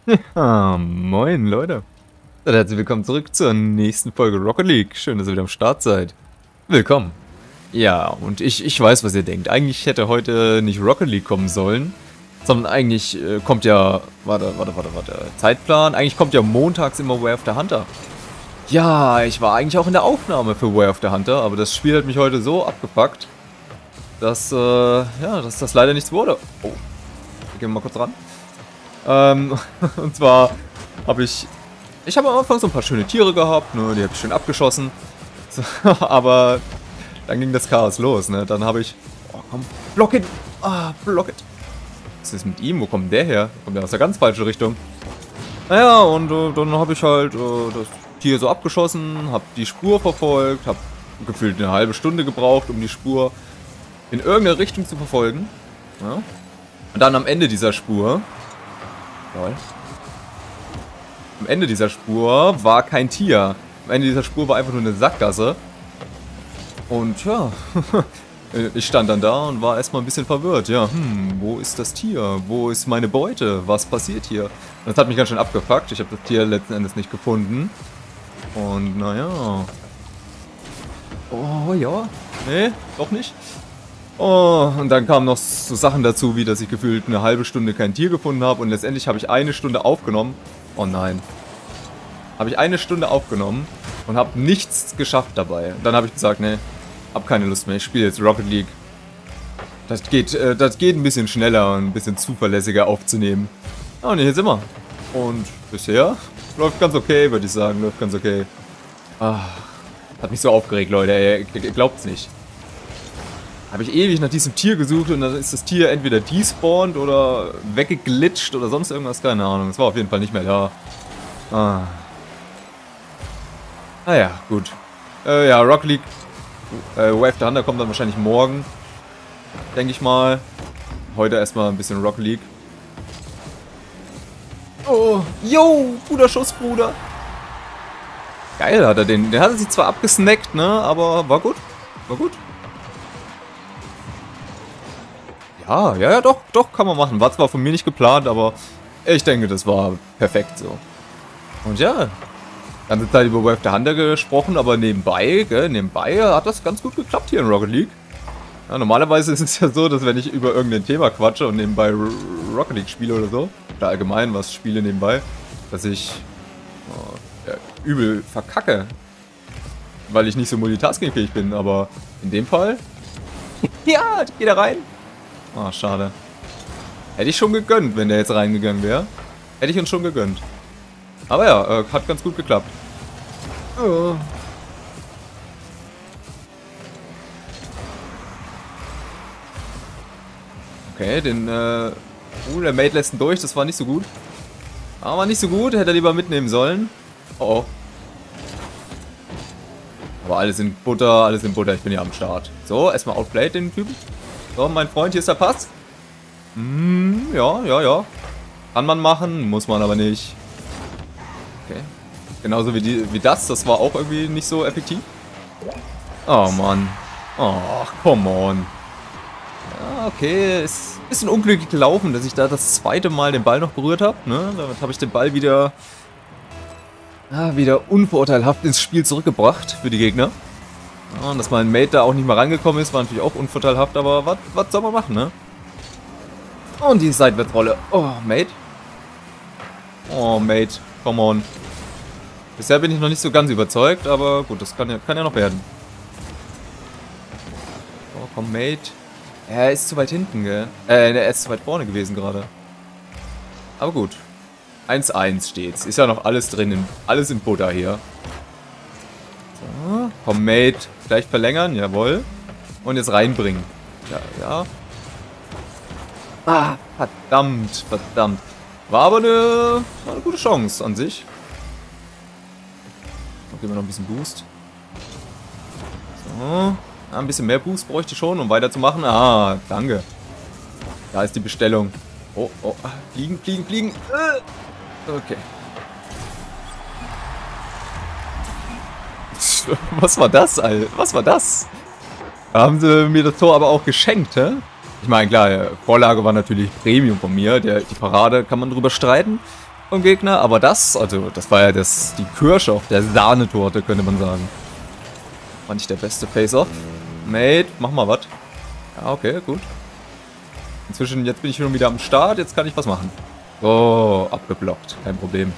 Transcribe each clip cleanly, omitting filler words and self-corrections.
Moin Leute. Und herzlich willkommen zurück zur nächsten Folge Rocket League. Schön, dass ihr wieder am Start seid. Willkommen. Ja, und ich weiß, was ihr denkt. Eigentlich hätte heute nicht Rocket League kommen sollen, sondern eigentlich kommt ja, warte, Zeitplan. Eigentlich kommt ja montags immer Way of the Hunter. Ja, ich war eigentlich auch in der Aufnahme für Way of the Hunter, aber das Spiel hat mich heute so abgepackt, dass, ja, dass das leider nichts wurde. Oh, gehen wir mal kurz ran. Und zwar habe ich habe am Anfang so ein paar schöne Tiere gehabt, ne, die habe ich schön abgeschossen. So, aber dann ging das Chaos los, ne, dann habe ich, oh komm, block it, block it. Was ist mit ihm, wo kommt der her? Kommt der aus der ganz falschen Richtung. Naja, und dann habe ich halt das Tier so abgeschossen, habe die Spur verfolgt, habe gefühlt eine halbe Stunde gebraucht, um die Spur in irgendeine Richtung zu verfolgen. Ja. Und dann am Ende dieser Spur, am Ende dieser Spur war kein Tier. Am Ende dieser Spur war einfach nur eine Sackgasse. Und ja, ich stand dann da und war erstmal ein bisschen verwirrt. Ja, wo ist das Tier? Wo ist meine Beute? Was passiert hier? Und das hat mich ganz schön abgefuckt. Ich habe das Tier letzten Endes nicht gefunden. Und naja. Oh ja. Nee, doch nicht. Oh, und dann kamen noch so Sachen dazu, wie dass ich gefühlt eine halbe Stunde kein Tier gefunden habe und letztendlich habe ich eine Stunde aufgenommen. Oh nein. Habe ich eine Stunde aufgenommen und habe nichts geschafft dabei. Und dann habe ich gesagt, nee, hab keine Lust mehr, ich spiele jetzt Rocket League. Das geht ein bisschen schneller und ein bisschen zuverlässiger aufzunehmen. Ja, und hier sind wir. Und bisher läuft ganz okay, würde ich sagen, läuft ganz okay. Hat mich so aufgeregt, Leute, ihr glaubt's nicht. Habe ich ewig nach diesem Tier gesucht und dann ist das Tier entweder despawned oder weggeglitscht oder sonst irgendwas, keine Ahnung. Es war auf jeden Fall nicht mehr da. Naja, gut. Ja, Rocket League, Way of the Hunter kommt dann wahrscheinlich morgen, denke ich mal. Heute erstmal ein bisschen Rocket League. Oh, yo, guter Schuss, Bruder. Geil hat er den hat er sich zwar abgesnackt, ne, aber war gut, war gut. Ja, doch, kann man machen. War zwar von mir nicht geplant, aber ich denke, das war perfekt so. Und ja, ganze Zeit über Way of the Hunter gesprochen, aber nebenbei hat das ganz gut geklappt hier in Rocket League. Ja, normalerweise ist es ja so, dass wenn ich über irgendein Thema quatsche und nebenbei Rocket League spiele oder so, oder allgemein was spiele nebenbei, dass ich ja, übel verkacke, weil ich nicht so multitaskingfähig bin, aber in dem Fall, ja, geht da rein. Ah, schade. Hätte ich schon gegönnt, wenn der jetzt reingegangen wäre. Hätte ich uns schon gegönnt. Aber ja, hat ganz gut geklappt. Oh. Okay, der Mate lässt ihn durch, das war nicht so gut. Aber nicht so gut, hätte er lieber mitnehmen sollen. Oh. Aber alles in Butter, ich bin hier am Start. So, erstmal outplayed den Typen. So, mein Freund, hier ist der Pass. Ja. Kann man machen, muss man aber nicht. Okay. Genauso wie das war auch irgendwie nicht so effektiv. Oh, Mann. Oh, come on. Ja, okay, ist ein bisschen unglücklich gelaufen, dass ich da das zweite Mal den Ball noch berührt habe. Ne? Damit habe ich den Ball wieder unvorteilhaft ins Spiel zurückgebracht für die Gegner. Ja, und dass mein Mate da auch nicht mehr rangekommen ist, war natürlich auch unvorteilhaft, aber was soll man machen, ne? Und die Seitwärtsrolle. Oh, Mate. Oh, Mate. Come on. Bisher bin ich noch nicht so ganz überzeugt, aber gut, das kann ja noch werden. Oh, komm, Mate. Er ist zu weit hinten, gell? Er ist zu weit vorne gewesen gerade. Aber gut. 1-1 steht's. Ist ja noch alles drin, alles in Butter hier. So, komm, Mate. Gleich verlängern, jawohl. Und jetzt reinbringen. Ja. Verdammt. War aber eine gute Chance an sich. Dann geben wir noch ein bisschen Boost. So. Ein bisschen mehr Boost bräuchte ich schon, um weiterzumachen. Danke. Da ist die Bestellung. Oh. Fliegen. Okay. Was war das, Alter? Was war das? Da haben sie mir das Tor aber auch geschenkt, hä? Ich meine, klar, Vorlage war natürlich Premium von mir. Die Parade kann man drüber streiten. vom Gegner. Aber das, also das war ja die Kirsche auf der Sahnetorte, könnte man sagen. War nicht der beste Face-Off. Mate, mach mal was. Ja, okay, gut. Inzwischen, jetzt bin ich schon wieder am Start, jetzt kann ich was machen. Oh, abgeblockt, kein Problem.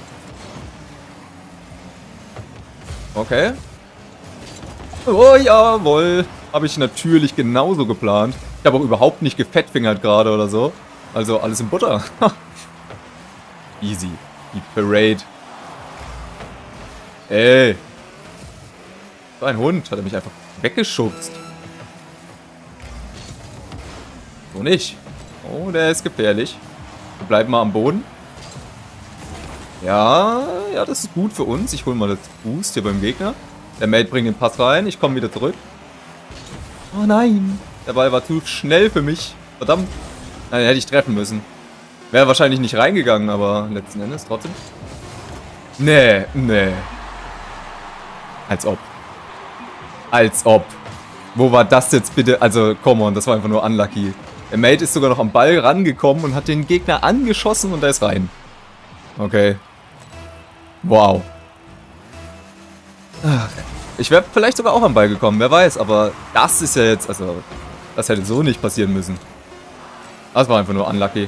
Okay. Oh, jawohl. Habe ich natürlich genauso geplant. Ich habe auch überhaupt nicht gefettfingert gerade oder so. Also alles in Butter. Easy. Die Parade. Ey. So ein Hund. Hat er mich einfach weggeschubst. So nicht. Oh, der ist gefährlich. Wir bleiben mal am Boden. Ja, ja, das ist gut für uns. Ich hole mal das Boost hier beim Gegner. Der Mate bringt den Pass rein. Ich komme wieder zurück. Oh nein. Der Ball war zu schnell für mich. Verdammt. Nein, den hätte ich treffen müssen. Wäre wahrscheinlich nicht reingegangen, aber letzten Endes trotzdem. Nee, nee. Als ob. Als ob. Wo war das jetzt bitte? Also, come on, das war einfach nur unlucky. Der Mate ist sogar noch am Ball rangekommen und hat den Gegner angeschossen und da ist rein. Okay. Wow. Ich wäre vielleicht sogar auch am Ball gekommen, wer weiß, aber das ist ja jetzt, also, das hätte so nicht passieren müssen. Das war einfach nur unlucky.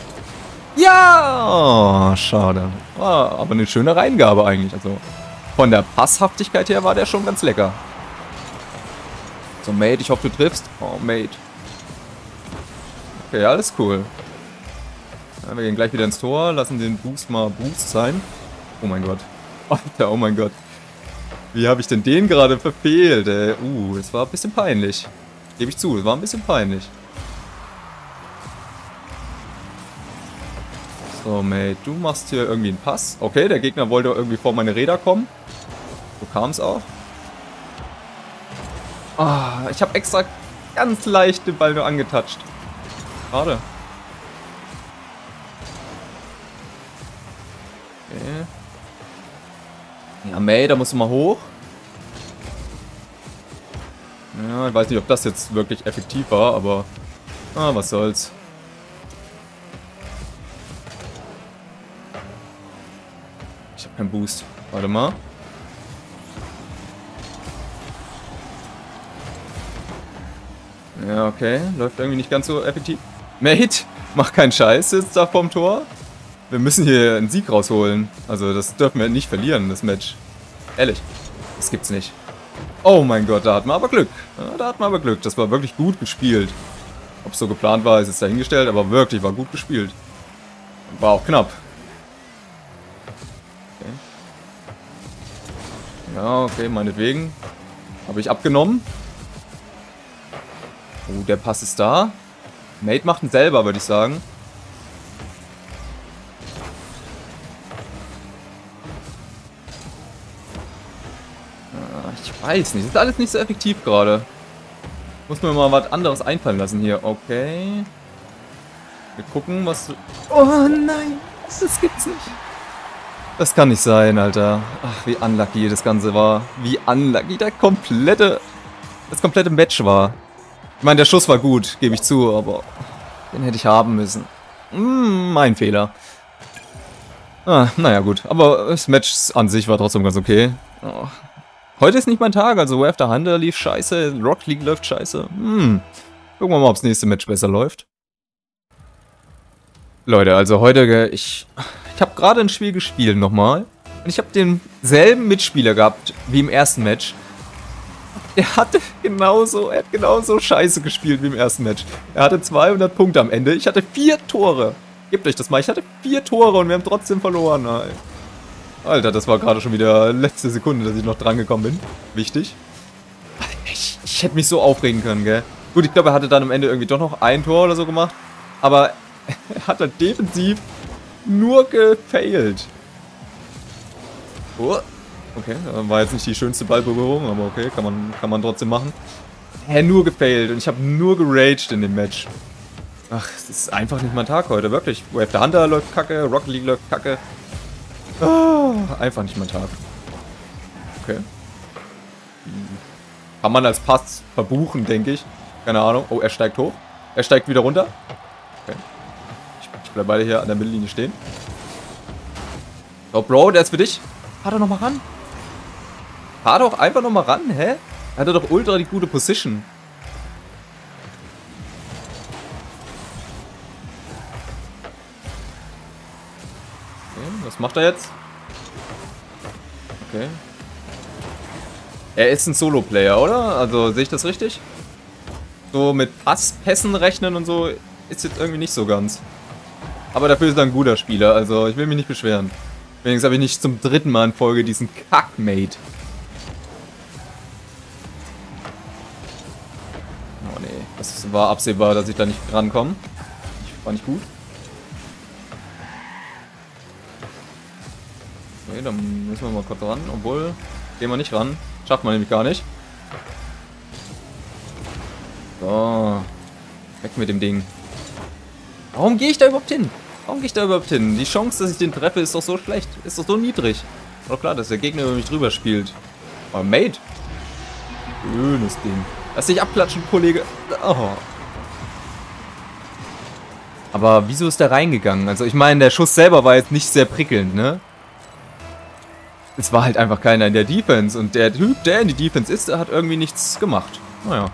Ja, oh, schade. War aber eine schöne Reingabe eigentlich, also von der Passhaftigkeit her war der schon ganz lecker. So, Mate, ich hoffe, du triffst. Oh, Mate. Okay, alles cool. Ja, wir gehen gleich wieder ins Tor, lassen den Boost mal Boost sein. Oh mein Gott. Alter, oh mein Gott. Wie habe ich denn den gerade verfehlt, ey? Das war ein bisschen peinlich. Gebe ich zu, das war ein bisschen peinlich. So, Mate, du machst hier irgendwie einen Pass. Okay, der Gegner wollte irgendwie vor meine Räder kommen. So kam es auch. Ah, ich habe extra ganz leicht den Ball nur angetatscht. Schade. Okay. Ja, Mate, da musst du mal hoch. Ja, ich weiß nicht, ob das jetzt wirklich effektiv war, aber... Ah, was soll's. Ich habe keinen Boost. Warte mal. Ja, okay. Läuft irgendwie nicht ganz so effektiv. Mate, mach keinen Scheiß jetzt da vorm Tor. Wir müssen hier einen Sieg rausholen. Also das dürfen wir nicht verlieren, das Match. Ehrlich. Das gibt's nicht. Oh mein Gott, da hatten wir aber Glück. Ja, da hatten wir aber Glück. Das war wirklich gut gespielt. Ob es so geplant war, ist jetzt dahingestellt, aber wirklich war gut gespielt. War auch knapp. Okay. Ja, okay, meinetwegen. Habe ich abgenommen. Oh, der Pass ist da. Mate macht ihn selber, würde ich sagen. Ich weiß nicht. Das ist alles nicht so effektiv gerade. Muss mir mal was anderes einfallen lassen hier. Okay. Wir gucken, was... Oh nein! Das gibt's nicht. Das kann nicht sein, Alter. Ach, wie unlucky das Ganze war. Wie unlucky das komplette Match war. Ich meine, der Schuss war gut, gebe ich zu, aber den hätte ich haben müssen. Mein Fehler. Naja, gut. Aber das Match an sich war trotzdem ganz okay. Oh. Heute ist nicht mein Tag, also Way After Hunter lief scheiße, Rocket League läuft scheiße. Gucken wir mal, ob das nächste Match besser läuft. Leute, also heute, ich habe gerade ein Spiel gespielt nochmal. Und ich habe denselben Mitspieler gehabt wie im ersten Match. Er hat genauso scheiße gespielt wie im ersten Match. Er hatte 200 Punkte am Ende. Ich hatte 4 Tore. Gebt euch das mal. Ich hatte 4 Tore und wir haben trotzdem verloren. Alter, das war gerade schon wieder letzte Sekunde, dass ich noch dran gekommen bin. Wichtig. Ich hätte mich so aufregen können, gell. Gut, ich glaube, er hatte dann am Ende irgendwie doch noch ein Tor oder so gemacht. Aber er hat dann defensiv nur gefailt. Oh. Okay, war jetzt nicht die schönste Ballberührung, aber okay, kann man trotzdem machen. Nur gefailt und ich habe nur geraged in dem Match. Ach, es ist einfach nicht mein Tag heute, wirklich. Way After Hunter läuft kacke, Rocket League läuft kacke. Einfach nicht mein Tag. Okay. Kann man als Pass verbuchen, denke ich. Keine Ahnung. Oh, er steigt hoch. Er steigt wieder runter. Okay. Ich bleibe beide hier an der Mittellinie stehen. Oh, Bro, der ist für dich. Fahr doch nochmal ran. Fahr doch einfach nochmal ran, hä? Er hatte doch ultra die gute Position. Okay, was macht er jetzt? Okay. Er ist ein Solo-Player, oder? Also, sehe ich das richtig? So mit Pässen rechnen und so ist jetzt irgendwie nicht so ganz. Aber dafür ist er ein guter Spieler, also ich will mich nicht beschweren. Wenigstens habe ich nicht zum 3. Mal in Folge diesen Kack-Mate. Oh nee, das war absehbar, dass ich da nicht rankomme. War nicht gut. Okay, dann müssen wir mal kurz ran, obwohl, gehen wir nicht ran. Schafft man nämlich gar nicht. So. Weg mit dem Ding. Warum gehe ich da überhaupt hin? Warum gehe ich da überhaupt hin? Die Chance, dass ich den treffe, ist doch so schlecht. Ist doch so niedrig. War doch klar, dass der Gegner über mich drüber spielt. Aber Mate. Schönes Ding. Lass dich abklatschen, Kollege. Oh. Aber wieso ist der reingegangen? Also ich meine, der Schuss selber war jetzt nicht sehr prickelnd, ne? Es war halt einfach keiner in der Defense. Und der Typ, der in die Defense ist, der hat irgendwie nichts gemacht. Naja.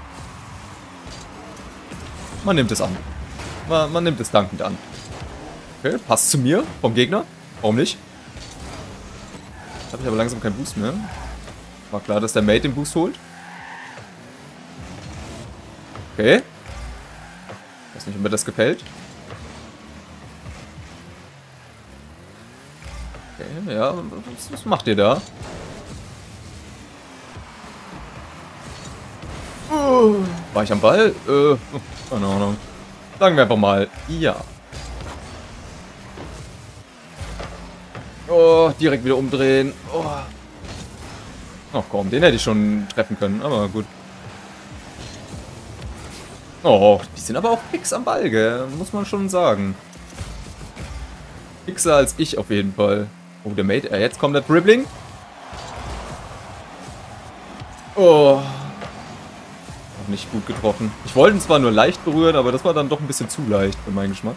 Man nimmt es an. Man nimmt es dankend an. Okay, passt zu mir vom Gegner. Warum nicht? Jetzt habe ich aber langsam keinen Boost mehr. War klar, dass der Mate den Boost holt. Okay. Ich weiß nicht, ob mir das gefällt. Okay, ja, was macht ihr da? War ich am Ball? Keine Ahnung. Sagen wir einfach mal, ja. Oh, direkt wieder umdrehen. Oh. Ach komm, den hätte ich schon treffen können, aber gut. Oh, die sind aber auch fix am Ball, gell? Muss man schon sagen. Fixer als ich auf jeden Fall. Oh, der Mate. Jetzt kommt der Dribbling. Oh. Auch nicht gut getroffen. Ich wollte ihn zwar nur leicht berühren, aber das war dann doch ein bisschen zu leicht für meinen Geschmack.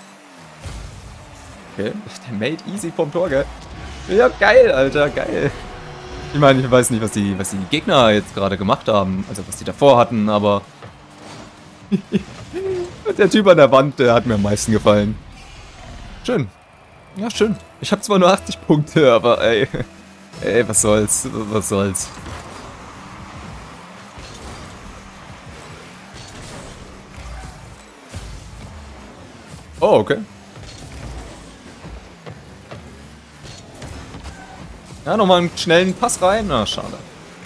Okay, der Mate easy vom Tor, gell? Ja, geil, Alter, geil. Ich meine, ich weiß nicht, was die Gegner jetzt gerade gemacht haben. Also, was die davor hatten, aber... Der Typ an der Wand, der hat mir am meisten gefallen. Schön. Ja, schön. Ich habe zwar nur 80 Punkte, aber ey... Ey, was soll's? Was soll's? Oh, okay. Ja, nochmal einen schnellen Pass rein. Na, schade.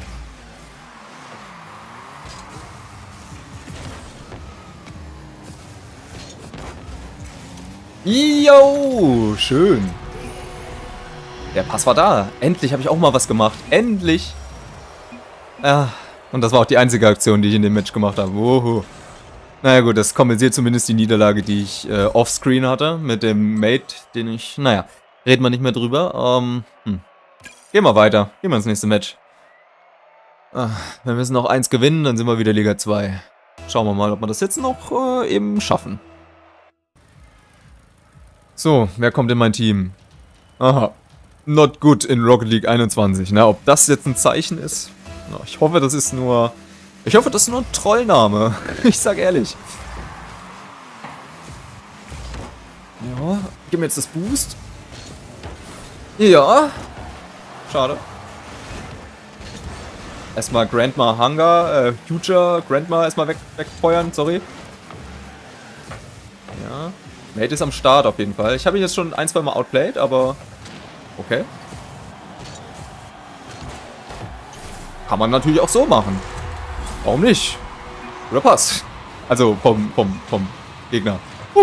Jo, schön. Der Pass war da. Endlich habe ich auch mal was gemacht. Endlich. Ja, und das war auch die einzige Aktion, die ich in dem Match gemacht habe. Woho. Naja gut, das kompensiert zumindest die Niederlage, die ich offscreen hatte. Mit dem Mate, den ich... Naja, reden wir nicht mehr drüber. Gehen wir weiter. Gehen wir ins nächste Match. Wir müssen noch 1 gewinnen, dann sind wir wieder Liga 2. Schauen wir mal, ob wir das jetzt noch eben schaffen. So, wer kommt in mein Team? Aha. Not good in Rocket League 21. Na, ob das jetzt ein Zeichen ist? Na, ich hoffe, das ist nur... Ich hoffe, das ist nur ein Trollname. Ich sag ehrlich. Ja, gib mir jetzt das Boost. Ja. Schade. Erstmal Grandma Hunger, Future, Grandma erstmal wegfeuern, sorry. Ja. Mate ist am Start auf jeden Fall. Ich habe ihn jetzt schon 1-2 Mal outplayed, aber... Okay. Kann man natürlich auch so machen. Warum nicht? Oder Pass. Also vom Gegner.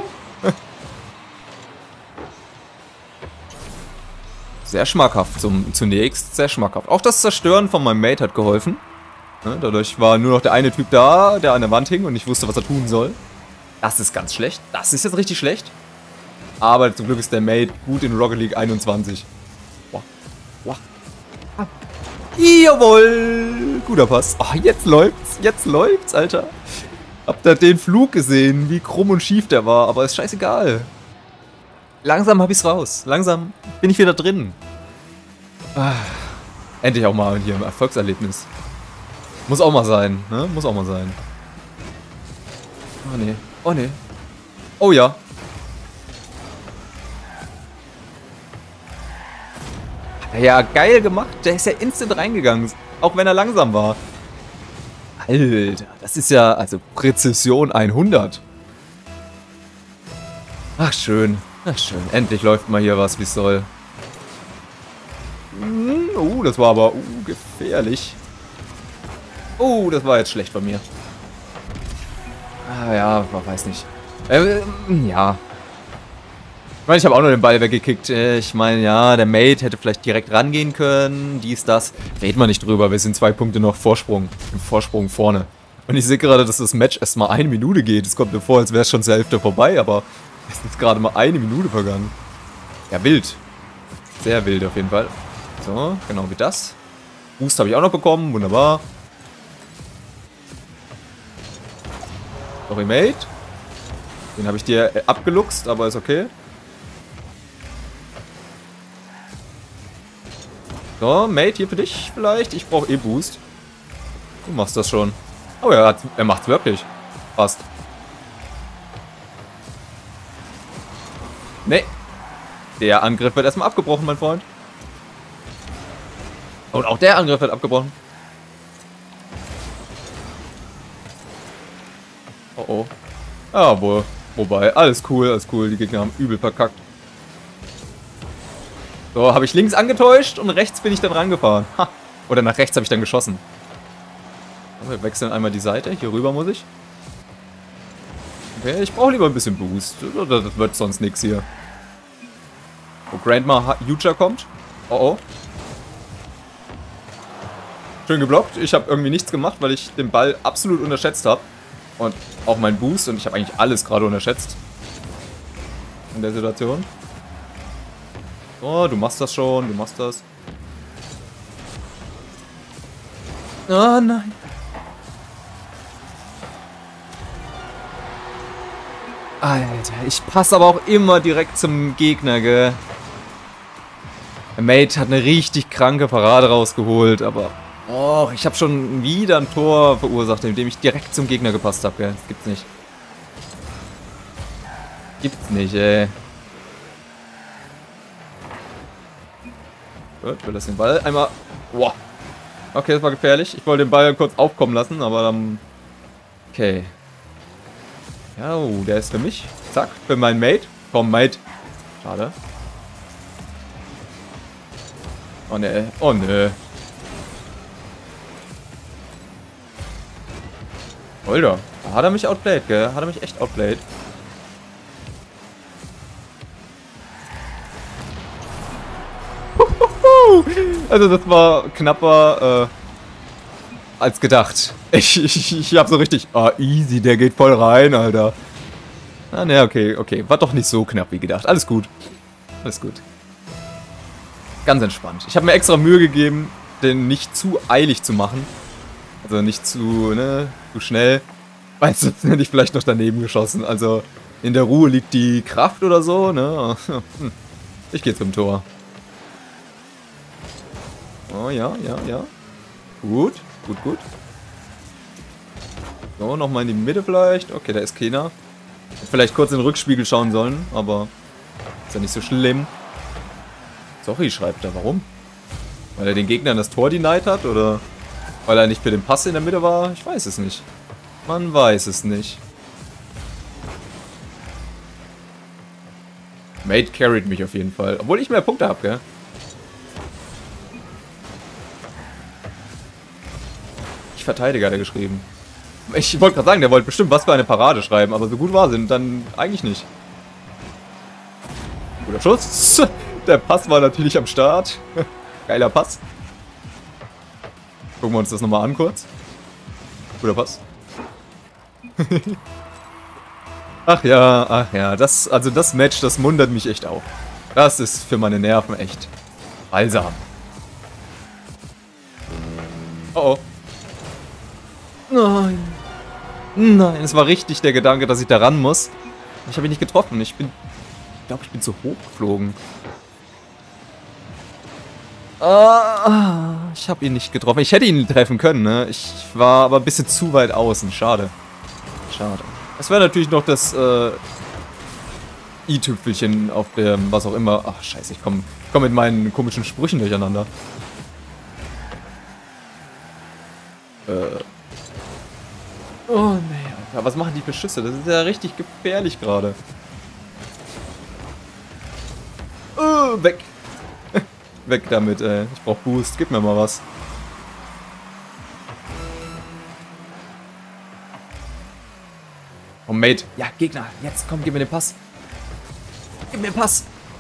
Sehr schmackhaft zunächst. Sehr schmackhaft. Auch das Zerstören von meinem Mate hat geholfen. Ne, dadurch war nur noch der eine Typ da, der an der Wand hing und nicht wusste, was er tun soll. Das ist ganz schlecht. Das ist jetzt richtig schlecht. Aber zum Glück ist der Mate gut in Rocket League 21. Wow. Wow. Ah. Jawohl! Guter Pass. Oh, jetzt läuft's. Jetzt läuft's, Alter. Habt ihr den Flug gesehen, wie krumm und schief der war? Aber ist scheißegal. Langsam habe ich es raus. Langsam bin ich wieder drin. Ah, endlich auch mal hier ein Erfolgserlebnis. Muss auch mal sein, ne? Muss auch mal sein. Oh ne. Oh ne. Oh ja. Ja, geil gemacht. Der ist ja instant reingegangen. Auch wenn er langsam war. Alter, das ist ja, also Präzision 100. Ach, schön. Ach, schön. Endlich läuft mal hier was, wie es soll. Das war aber gefährlich. Das war jetzt schlecht von mir. Ah ja, weiß nicht. Ja. Ich meine, ich habe auch nur den Ball weggekickt. Ich meine, ja, der Mate hätte vielleicht direkt rangehen können. Dies, das. Reden wir nicht drüber. Wir sind 2 Punkte noch Vorsprung. Im Vorsprung vorne. Und ich sehe gerade, dass das Match erst mal 1 Minute geht. Es kommt mir vor, als wäre es schon zur Hälfte vorbei, aber es ist gerade mal 1 Minute vergangen. Ja, wild. Sehr wild auf jeden Fall. So, genau wie das. Boost habe ich auch noch bekommen. Wunderbar. Sorry, Mate. Den habe ich dir abgeluchst, aber ist okay. So, Mate, hier für dich vielleicht. Ich brauche eh Boost. Du machst das schon. Oh ja, er macht's wirklich. Passt. Nee. Der Angriff wird erstmal abgebrochen, mein Freund. Und auch der Angriff wird abgebrochen. Oh oh. Ja, wobei, alles cool. Die Gegner haben übel verkackt. So, habe ich links angetäuscht und rechts bin ich dann rangefahren. Ha. Oder nach rechts habe ich dann geschossen. Wir wechseln einmal die Seite. Hier rüber muss ich. Okay, ich brauche lieber ein bisschen Boost. Das wird sonst nichts hier. Wo Grandma Huger kommt. Oh oh. Schön geblockt. Ich habe irgendwie nichts gemacht, weil ich den Ball absolut unterschätzt habe. Und auch meinen Boost. Und ich habe eigentlich alles gerade unterschätzt. In der Situation. Oh, du machst das schon. Du machst das. Oh nein. Alter, ich passe aber auch immer direkt zum Gegner, gell. Der Mate hat eine richtig kranke Parade rausgeholt, aber... Oh, ich habe schon wieder ein Tor verursacht, indem ich direkt zum Gegner gepasst habe, gell. Das gibt's nicht. Gibt's nicht, ey. Gut, wir lassen den Ball einmal... Wow. Okay, das war gefährlich. Ich wollte den Ball kurz aufkommen lassen, aber dann... Okay. Ja, der ist für mich. Zack, für meinen Mate. Komm, Mate. Schade. Oh ne, oh ne. Alter, da hat er mich outplayed, gell? Hat er mich echt outplayed. Also das war knapper als gedacht. Ich hab so richtig... Ah, easy, der geht voll rein, Alter. Ah, ne, okay. War doch nicht so knapp wie gedacht. Alles gut. Alles gut. Ganz entspannt. Ich habe mir extra Mühe gegeben, den nicht zu eilig zu machen. Also nicht zu, ne, zu schnell. Weil sonst hätte ich vielleicht noch daneben geschossen. Also in der Ruhe liegt die Kraft oder so, ne. Ich gehe zum Tor. Oh, ja. Gut. So, nochmal in die Mitte vielleicht. Okay, da ist keiner. Hätte vielleicht kurz in den Rückspiegel schauen sollen, aber ist ja nicht so schlimm. Sorry, schreibt er. Warum? Weil er den Gegnern das Tor denied hat, oder weil er nicht für den Pass in der Mitte war? Ich weiß es nicht. Man weiß es nicht. Mate carried mich auf jeden Fall. Obwohl ich mehr Punkte habe, gell? Verteidiger hat er geschrieben. Ich wollte gerade sagen, der wollte bestimmt was für eine Parade schreiben, aber so gut war sie dann eigentlich nicht. Guter Schuss. Der Pass war natürlich am Start. Geiler Pass. Gucken wir uns das nochmal an kurz. Guter Pass. Ach ja, das Match, das muntert mich echt auf. Das ist für meine Nerven echt balsam. Oh oh. Nein, es war richtig der Gedanke, dass ich da ran muss. Ich habe ihn nicht getroffen. Ich bin Ich glaube, ich bin zu hoch geflogen. Ah, ich habe ihn nicht getroffen. Ich hätte ihn treffen können, ne? Ich war aber ein bisschen zu weit außen. Schade. Schade. Das wäre natürlich noch das i-Tüpfelchen auf dem, was auch immer. Ach, scheiße, ich komm mit meinen komischen Sprüchen durcheinander. Oh, nee, Alter. Was machen die für Schüsse? Das ist ja richtig gefährlich gerade. Weg. Weg damit, ey. Ich brauch Boost. Gib mir mal was. Oh, Mate. Ja, Gegner. Jetzt, komm, gib mir den Pass. Gib mir den Pass.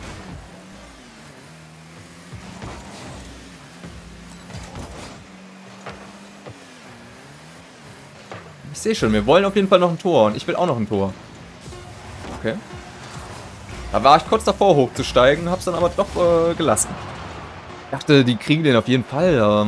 Ich sehe schon, wir wollen auf jeden Fall noch ein Tor. Und ich will auch noch ein Tor. Okay. Da war ich kurz davor hochzusteigen, hab's dann aber doch gelassen. Ich dachte, die kriegen den auf jeden Fall, aber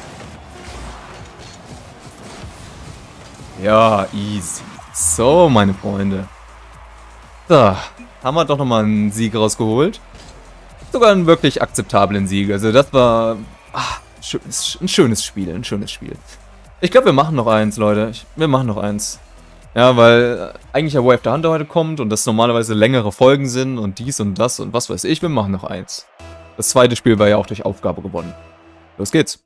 Ja, easy. So, meine Freunde. So, haben wir doch nochmal einen Sieg rausgeholt. Sogar einen wirklich akzeptablen Sieg. Also das war ein schönes Spiel, ein schönes Spiel. Ich glaube, wir machen noch eins, Leute. Wir machen noch eins. Ja, weil eigentlich ja Way of the Hunter heute kommt und das normalerweise längere Folgen sind und dies und das und was weiß ich. Wir machen noch eins. Das zweite Spiel war ja auch durch Aufgabe gewonnen. Los geht's.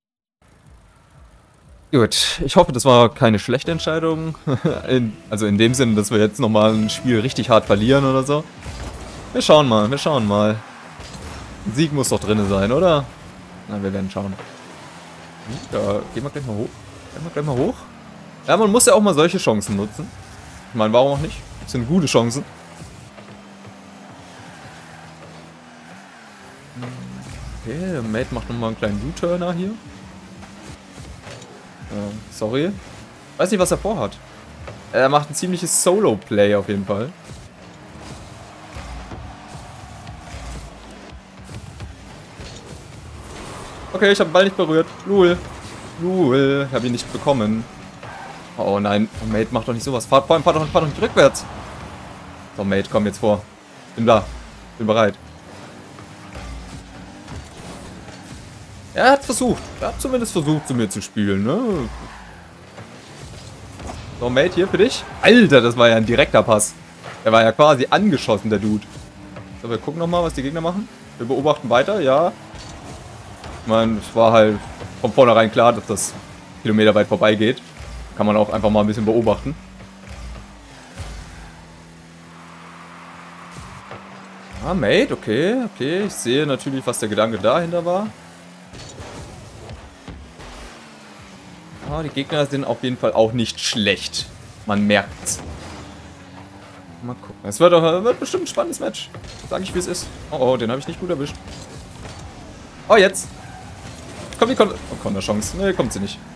Gut, ich hoffe, das war keine schlechte Entscheidung. Also in dem Sinne, dass wir jetzt nochmal ein Spiel richtig hart verlieren oder so. Wir schauen mal, wir schauen mal. Ein Sieg muss doch drin sein, oder? Na, wir werden schauen. Ja, gehen wir gleich mal hoch. Gehen wir gleich mal hoch. Ja, man muss ja auch mal solche Chancen nutzen. Ich meine, warum auch nicht? Das sind gute Chancen. Okay, der Mate macht nochmal einen kleinen U-Turner hier. Sorry. Weiß nicht, was er vorhat. Er macht ein ziemliches Solo-Play auf jeden Fall. Okay, ich habe den Ball nicht berührt. Lul. Lul. Ich habe ihn nicht bekommen. Oh nein. Oh, Mate, mach doch nicht sowas. Fahr doch nicht rückwärts. So, Mate, komm jetzt vor. Bin da. Bin bereit. Er hat versucht. Er hat zumindest versucht, zu mir zu spielen, ne? So, Mate, hier für dich. Alter, das war ja ein direkter Pass. Der war ja quasi angeschossen, der Dude. So, wir gucken nochmal, was die Gegner machen. Wir beobachten weiter, ja. Ich meine, es war halt von vornherein klar, dass das kilometerweit vorbeigeht. Kann man auch einfach mal ein bisschen beobachten. Ah, Mate, okay, okay. Ich sehe natürlich, was der Gedanke dahinter war. Ah, die Gegner sind auf jeden Fall auch nicht schlecht. Man merkt's. Mal gucken. Es wird bestimmt ein spannendes Match. Sag ich, wie es ist. Oh, oh, den habe ich nicht gut erwischt. Oh, jetzt. Komm, die Konterchance. Nee, kommt sie nicht.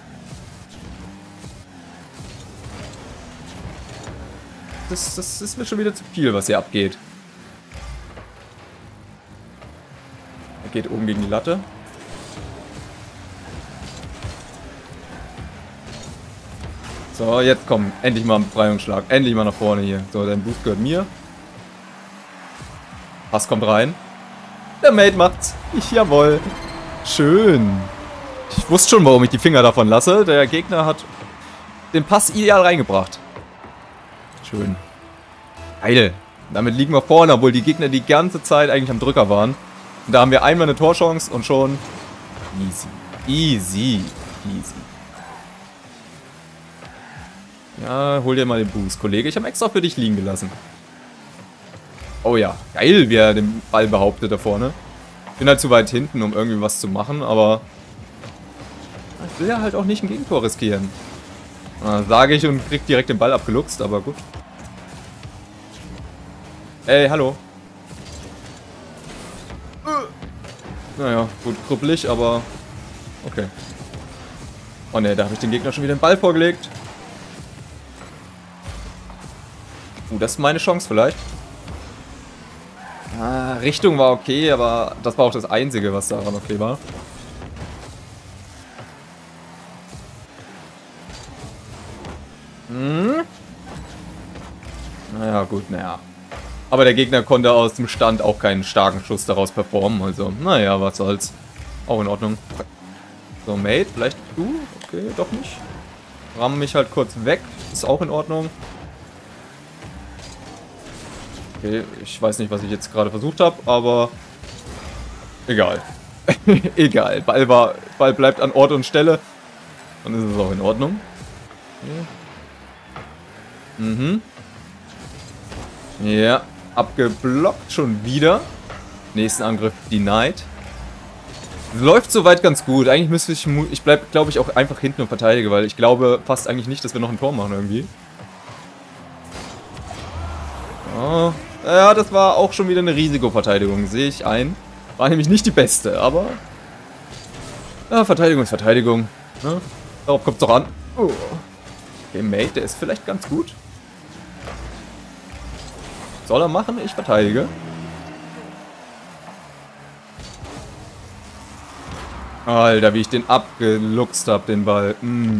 Das ist mir schon wieder zu viel, was hier abgeht. Er geht oben gegen die Latte. So, jetzt komm. Endlich mal ein Befreiungsschlag. Endlich mal nach vorne hier. So, dein Boost gehört mir. Pass kommt rein. Der Mate macht's. Jawohl. Schön. Ich wusste schon, warum ich die Finger davon lasse. Der Gegner hat den Pass ideal reingebracht. Schön. Geil. Damit liegen wir vorne, obwohl die Gegner die ganze Zeit eigentlich am Drücker waren. Und da haben wir einmal eine Torchance und schon easy. Easy. Easy. Ja, hol dir mal den Boost, Kollege. Ich habe extra für dich liegen gelassen. Oh ja, geil, wie er den Ball behauptet da vorne. Bin halt zu weit hinten, um irgendwie was zu machen, aber ich will ja halt auch nicht ein Gegentor riskieren. Sage ich und krieg direkt den Ball abgeluchst, aber gut. Ey, hallo. Naja, gut, kruppelig, aber okay. Oh ne, da habe ich den Gegner schon wieder den Ball vorgelegt. Das ist meine Chance vielleicht. Richtung war okay, aber das war auch das Einzige, was daran okay war. Naja, gut, naja. Aber der Gegner konnte aus dem Stand auch keinen starken Schuss daraus performen. Also, naja, was soll's. Auch in Ordnung. So, Mate, vielleicht du? Okay, doch nicht. Ramm mich halt kurz weg. Ist auch in Ordnung. Okay, ich weiß nicht, was ich jetzt gerade versucht habe, aber egal. Egal. Ball bleibt an Ort und Stelle. Dann ist es auch in Ordnung. Okay. Mhm. Ja, abgeblockt schon wieder. Nächsten Angriff denied. Läuft soweit ganz gut. Eigentlich müsste ich bleibe, glaube ich, auch einfach hinten und verteidige, weil ich glaube fast eigentlich nicht, dass wir noch ein Tor machen irgendwie. Oh. Ja, das war auch schon wieder eine Risikoverteidigung, sehe ich ein. War nämlich nicht die beste, aber ja, Verteidigung ist Verteidigung. Ne? Darauf kommt es doch an. Oh. Okay, Mate, der ist vielleicht ganz gut. Soll er machen? Ich verteidige. Alter, wie ich den abgeluchst habe, den Ball.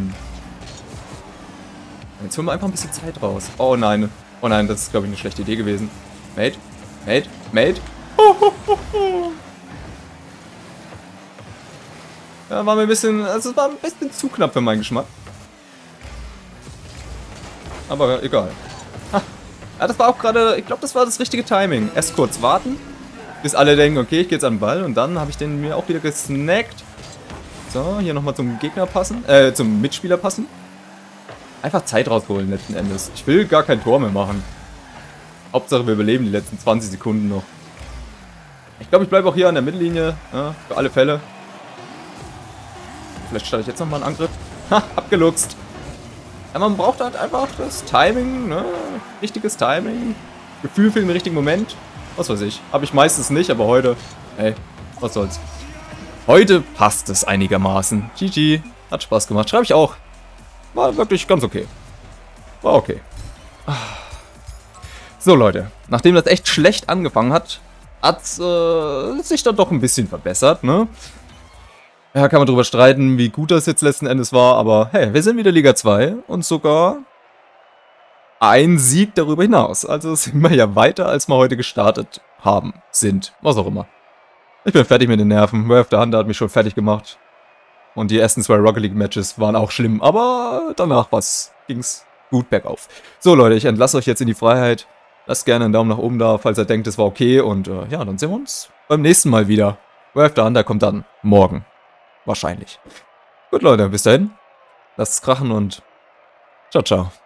Jetzt holen wir einfach ein bisschen Zeit raus. Oh nein. Oh nein, das ist, glaube ich, eine schlechte Idee gewesen. Mate. Mate. Mate. Ja, war mir ein bisschen... Also es war ein bisschen zu knapp für meinen Geschmack. Aber egal. Ha. Ja, das war auch gerade... Ich glaube, das war das richtige Timing. Erst kurz warten, bis alle denken, okay, ich gehe jetzt an den Ball. Und dann habe ich den mir auch wieder gesnackt. So, hier nochmal zum Gegner passen. Zum Mitspieler passen. Einfach Zeit rausholen letzten Endes. Ich will gar kein Tor mehr machen. Hauptsache wir überleben die letzten 20 Sekunden noch. Ich glaube, ich bleibe auch hier an der Mittellinie. Ja, für alle Fälle. Vielleicht starte ich jetzt nochmal einen Angriff. Ha, abgeluchst. Ja, man braucht halt einfach das Timing, ne? Richtiges Timing. Gefühl für den richtigen Moment. Was weiß ich. Habe ich meistens nicht, aber heute, ey, was soll's. Heute passt es einigermaßen. GG. Hat Spaß gemacht. Schreibe ich auch. War wirklich ganz okay. War okay. So, Leute. Nachdem das echt schlecht angefangen hat, hat's sich dann doch ein bisschen verbessert, ne? Ja, kann man drüber streiten, wie gut das jetzt letzten Endes war, aber hey, wir sind wieder Liga 2 und sogar ein Sieg darüber hinaus. Also sind wir ja weiter, als wir heute gestartet haben, sind, was auch immer. Ich bin fertig mit den Nerven. Way of the Hunter hat mich schon fertig gemacht. Und die ersten 2 Rocket League Matches waren auch schlimm, aber danach ging's gut bergauf. So Leute, ich entlasse euch jetzt in die Freiheit. Lasst gerne einen Daumen nach oben da, falls ihr denkt, es war okay. Und ja, dann sehen wir uns beim nächsten Mal wieder. Way of the Hunter kommt dann morgen. Wahrscheinlich. Gut Leute, bis dahin. Lasst es krachen und ciao, ciao.